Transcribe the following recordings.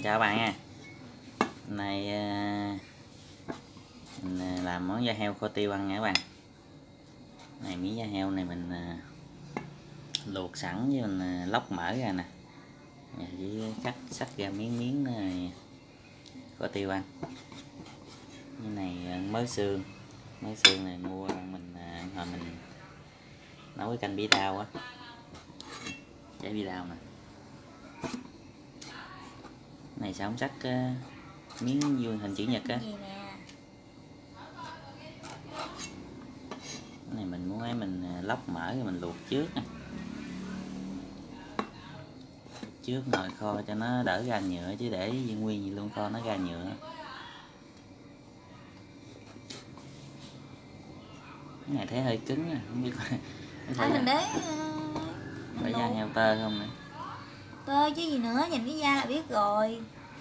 Chào các bạn nha. Hôm nay mình làm món da heo kho tiêu ăn nha các bạn. Này miếng da heo này mình luộc sẵn với mình lóc mỡ ra nè, với cắt ra miếng này, kho tiêu ăn. Cái này mới xương này mua mình hồi mình nấu cái canh bí đao á, trái bí đao nè. Này sao không cắt miếng vuông hình chữ nhật á. Cái này mình muốn mình lóc mỡ rồi mình luộc trước nè. Trước nồi kho cho nó đỡ ra nhựa, chứ để nguyên gì luôn kho nó ra nhựa. Cái này thấy hơi cứng à, không biết phải mình để phải da heo tơ không nè. tơ chứ gì nữa, nhìn cái da là biết rồi.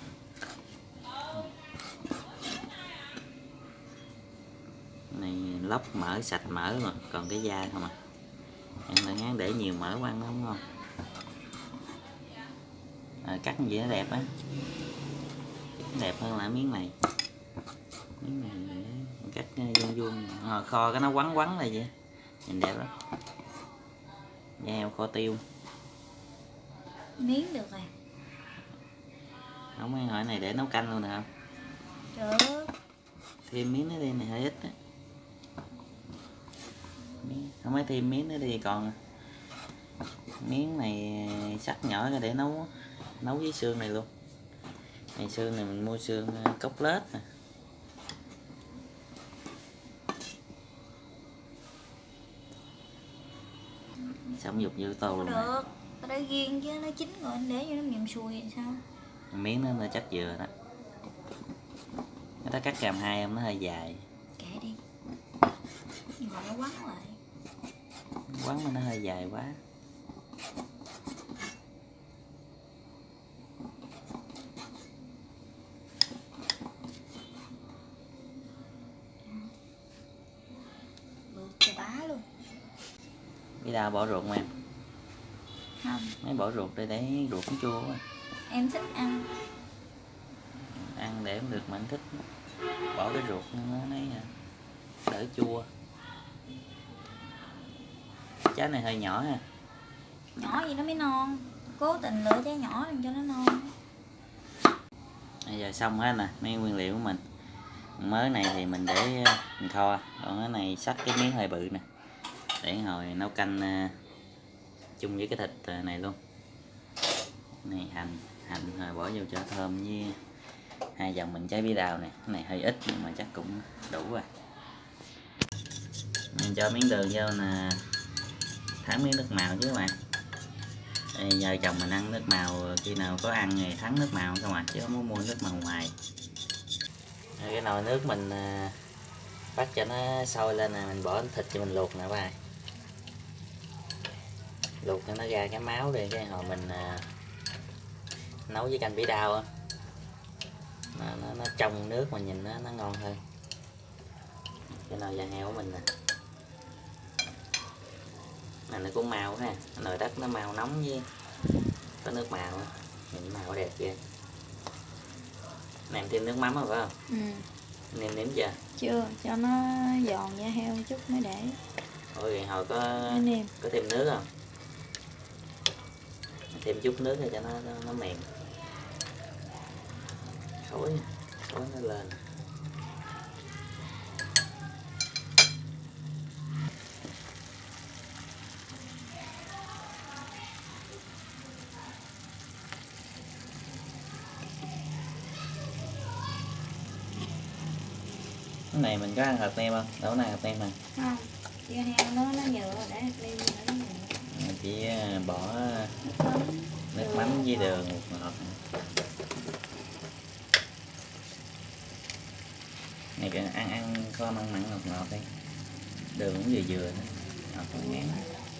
Này lóc mỡ sạch mỡ mà còn cái da không à. Em lại ngán để nhiều mỡ ăn nó không ngon. Cắt như vậy nó đẹp á, đẹp hơn là miếng này. Miếng này cắt vuông vuông, kho cái nó quắn quắn lại vậy, nhìn đẹp lắm. Da heo kho tiêu. Miếng được rồi. Không, mấy hỏi này để nấu canh luôn nè không? Được. Thêm miếng nữa đi, này hơi ít á. Không, mấy thêm miếng nữa đi, còn miếng này sắc nhỏ ra để nấu với xương này luôn. Này xương này mình mua xương cốt lết nè. Xong dục vô tô luôn. Được, tao để riêng chứ nó chín rồi anh để vô nó mềm xùi thì sao? Miếng nó chắc vừa đó. Người ta cắt làm hai em nó hơi dài. Kệ đi. Nhưng mà nó quắn lại. Quắn mà nó hơi dài quá. Luộc cho bá luôn. Bí đao bỏ ruột không em? Không. Mấy bỏ ruột để ruột nó chua quá. Em thích ăn. Ăn để không được mà anh thích. Bỏ cái ruột nó lấy đỡ chua. Trái này hơi nhỏ ha. Nhỏ gì nó mới non. Cố tình lựa trái nhỏ cho nó non. Bây giờ xong hết nè, mấy nguyên liệu của mình. Mớ này thì mình để mình kho, còn cái này xắt cái miếng hơi bự nè, để hồi nấu canh chung với cái thịt này luôn. Này hành rồi bỏ vô cho thơm, với hai dòng mình trái bí đao này. Cái này hơi ít nhưng mà chắc cũng đủ rồi. Mình cho miếng đường vô nè, thắng miếng nước màu chứ các bạn. Đây, giờ chồng mình ăn nước màu, khi nào có ăn thì thắng nước màu không à, chứ không có mua nước màu ngoài. Cái nồi nước mình bắt cho nó sôi lên nè, mình bỏ thịt cho mình luộc nè các bạn. Luộc cho nó ra cái máu đi, cái hồi mình nấu với canh bí đao á, nó trong nước mà nhìn nó ngon hơn. Cái nồi da heo của mình nè, này nó cũng màu ha, nồi đất nó màu nóng với có nước màu á, nhìn màu đẹp ghê. Này em thêm nước mắm rồi phải không? Ừ. Nêm chưa? Chưa, cho nó giòn da heo một chút mới để. Ôi hồi có thêm nước không? Thêm chút nước để cho nó mềm. Khói nó lên. Cái này mình có ăn hạt nêm không? Đâu có ăn hạt nêm mà. Không, da heo nó nhựa, để hạt nêm nó nhựa. Chỉ bỏ nước mắm với đường ngọt. Này ăn kho mặn ngọt đi. Đường cũng vừa thôi. Ngọt không ngán.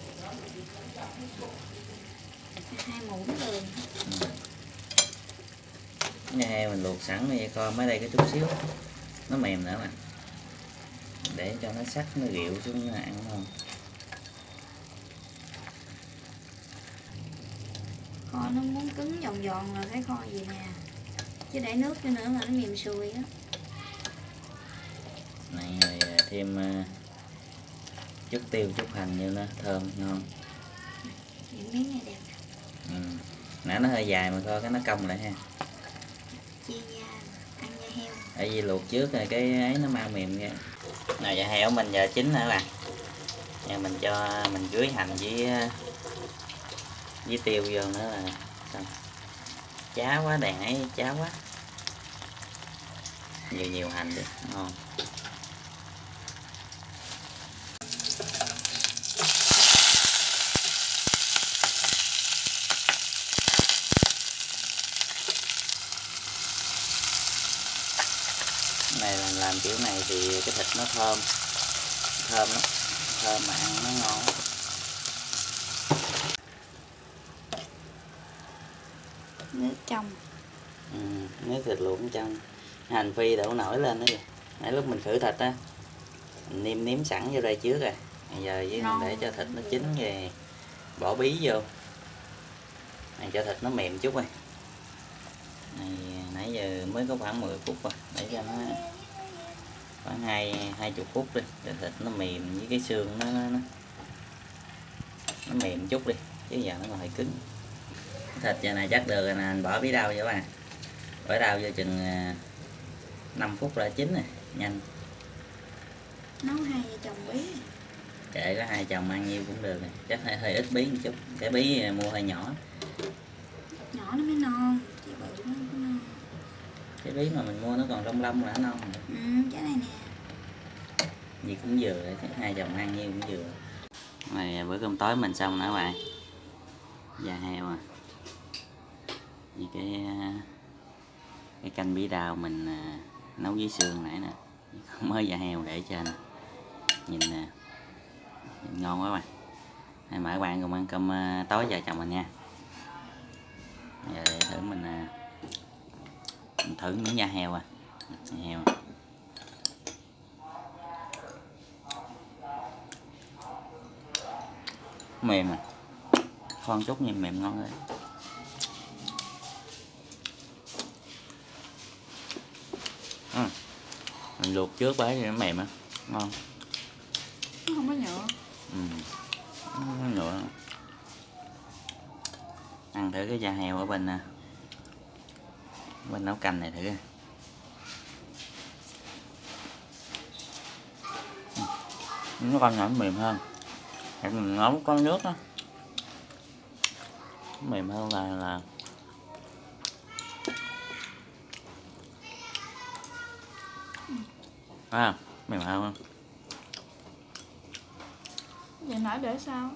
2 muỗng đường. Cái heo mình luộc sẵn vậy, kho mới đây cái chút xíu. Nó mềm nữa mà. Để cho nó sắc, nó rượu xuống ăn ngon. Kho nó muốn cứng giòn giòn là cái kho gì nè. chứ để nước cho nữa mà nó mềm sùi á. Này rồi thêm chút tiêu chút hành vô nó thơm ngon. Những miếng này đẹp. Nãy nó hơi dài mà thôi cái nó cong lại ha. Chia da, ăn da heo. Tại vì luộc trước rồi cái ấy nó mau mềm ra. Nào da heo mình giờ chín nữa là giờ mình cho mình rưới hành với tiêu vô nữa là xong. Chá quá, đàn ấy chá quá. Nhiều hành đi ngon. Này là làm kiểu này thì cái thịt nó thơm lắm, thơm mà ăn nó ngon. Nước trong. Nước thịt luộc trong, hành phi đổ nổi lên nữa kìa. Nãy lúc mình khử thịt á mình nêm sẵn vô đây trước rồi, bây giờ với để cho thịt nó chín rồi bỏ bí vô, cho thịt nó mềm chút rồi. Này nãy giờ mới có khoảng 10 phút rồi, để cho nó khoảng 20 phút đi để thịt nó mềm với cái xương nó mềm chút đi, chứ giờ nó còn hơi cứng. Thịt giờ này chắc được rồi nè, anh bỏ bí đao vô bạn, bỏ đao vô chừng 5 phút là chín rồi, nhanh. Nấu 2 vợ chồng bí. Kệ có 2 chồng ăn nhiêu cũng được rồi, chắc hơi ít bí một chút, cái bí mua hơi nhỏ. Nhỏ nó mới non, chị bự nó mới non. Cái bí mà mình mua nó còn lông lông là nó non rồi. Cái này nè. Gì cũng vừa rồi, 2 chồng ăn nhiêu cũng vừa. Này bữa cơm tối mình xong nữa các bạn, da heo à, với cái canh bí đao mình nấu với xương nãy nè, mới da heo để trên nhìn nè, nhìn ngon quá bạn. Hãy mời các bạn cùng ăn cơm tối vợ chồng mình nha. Giờ để thử mình thử miếng da heo à, da heo mềm à, con chút nhưng mềm ngon rồi. Mình luộc trước bấy thì nó mềm á, ngon. Nó không có nhựa. Không có nhựa. Ăn thử cái da heo ở bên nấu canh này thử. Nó con nhỏ mềm hơn, mình nấu có nước đó, mềm hơn là mềm hơn. Vậy nãy để sao?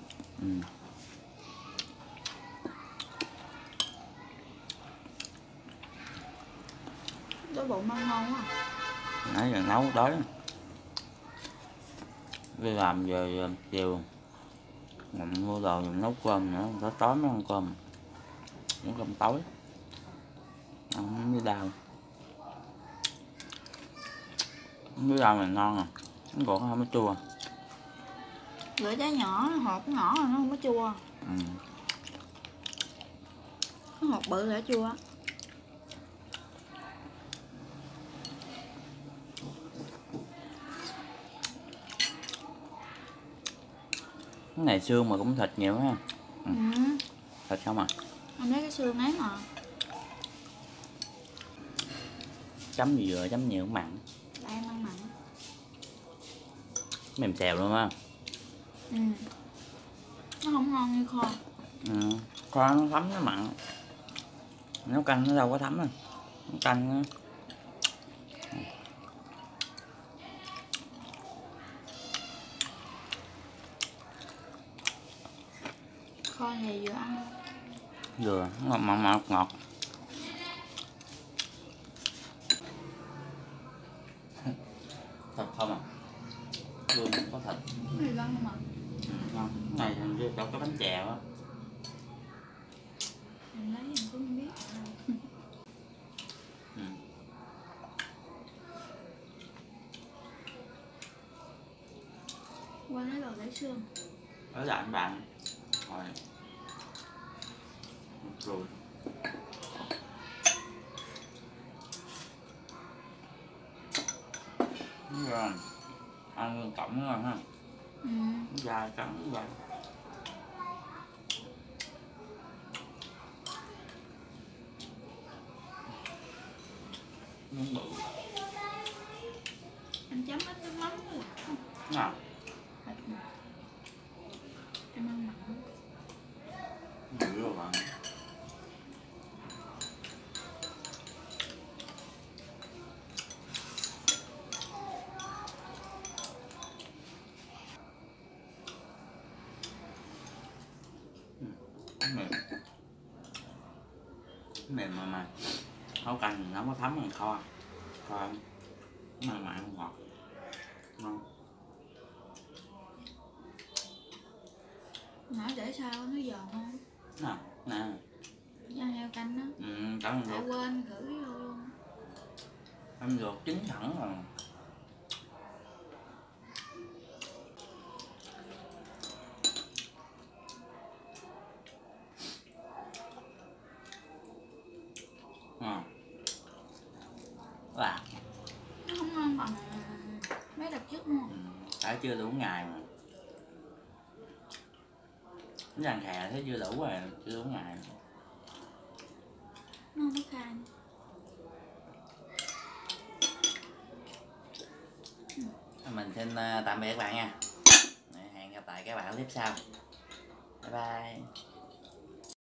Đói bụng ăn ngon quá. Nãy giờ nấu đói, đi làm về chiều mình mua đồ mình nấu cơm nữa, tới tối mới ăn cơm, những cơm tối ăn với đau. Với đau này ngon à, nó còn không có chua. Lửa trái nhỏ, hột nhỏ rồi nó không có chua. Cái hột bự là chua. Cái này xương mà cũng thịt nhiều ha. Thịt không à. Anh thấy cái xương ấy mà. Chấm dừa chấm nhiều mặn. Em ăn mặn. Mềm xèo luôn ha. Nó không ngon như kho. Kho nó thấm nó mặn. Nấu canh nó đâu có thấm đâu. Nấu canh nó... Kho thì vừa ăn. Dừa ngọt ngọt. Thịt không à. Luôn có thịt. Cái này không à. Ngon. Cái này hình như có cái bánh chèo á. Mình lấy mình cũng không biết. Qua lấy đồ lấy xương. Ở lại bạn. Rồi. Đúng rồi. Ăn cọng rồi ha. Ừ. Da trắng da. Miếng bự. Anh chấm ít nước mắm nữa. Nào. Thịt nè. Em ăn mặn. Dữ rồi bạn. Mềm. Mềm mà nấu canh thì nó có thấm bằng kho. Kho mặn mặn ngọt. Ngon. Nói để sao nó giòn không? Nào, nè. Da heo canh đó. Cắn Tại luộc. quên khử vô luôn. Em luộc chín thẳng rồi. Wow. Nó không ngon bằng mấy đợt trước luôn. Phải chưa đủ ngày mà. Rang khè thấy chưa đủ rồi, chưa đủ ngày. Nó không có khai. Mình xin tạm biệt các bạn nha. Hẹn gặp lại các bạn clip sau. Bye bye.